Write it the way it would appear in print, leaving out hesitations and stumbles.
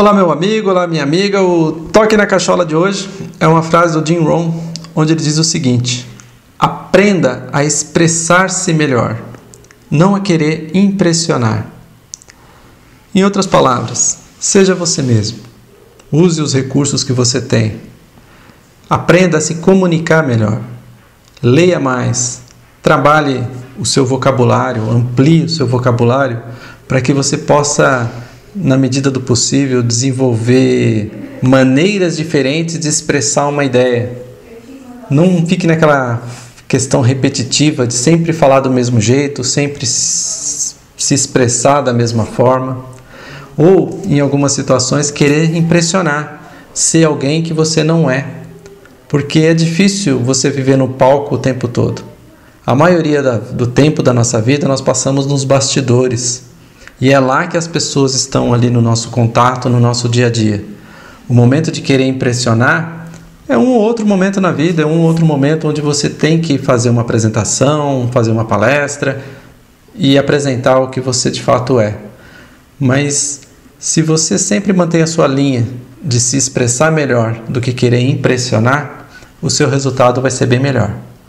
Olá meu amigo, olá minha amiga, o Toque na Cachola de hoje é uma frase do Jim Rohn, onde ele diz o seguinte: aprenda a expressar-se melhor, não a querer impressionar. Em outras palavras, seja você mesmo, use os recursos que você tem, aprenda a se comunicar melhor, leia mais, trabalhe o seu vocabulário, amplie o seu vocabulário para que você possa, na medida do possível, desenvolver maneiras diferentes de expressar uma ideia. Não fique naquela questão repetitiva de sempre falar do mesmo jeito, sempre se expressar da mesma forma, ou, em algumas situações, querer impressionar, ser alguém que você não é, porque é difícil você viver no palco o tempo todo. A maioria do tempo da nossa vida nós passamos nos bastidores. E é lá que as pessoas estão ali no nosso contato, no nosso dia a dia. O momento de querer impressionar é um ou outro momento na vida, é um ou outro momento onde você tem que fazer uma apresentação, fazer uma palestra e apresentar o que você de fato é. Mas se você sempre mantém a sua linha de se expressar melhor do que querer impressionar, o seu resultado vai ser bem melhor.